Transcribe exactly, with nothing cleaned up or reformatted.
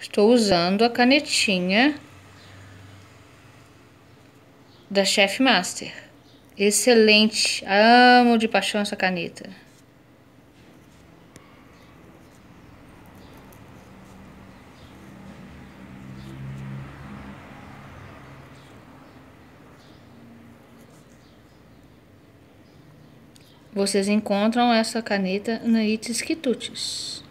Estou usando a canetinha da Chef Master. Excelente, amo de paixão essa caneta. Vocês encontram essa caneta na Itis Quitutes.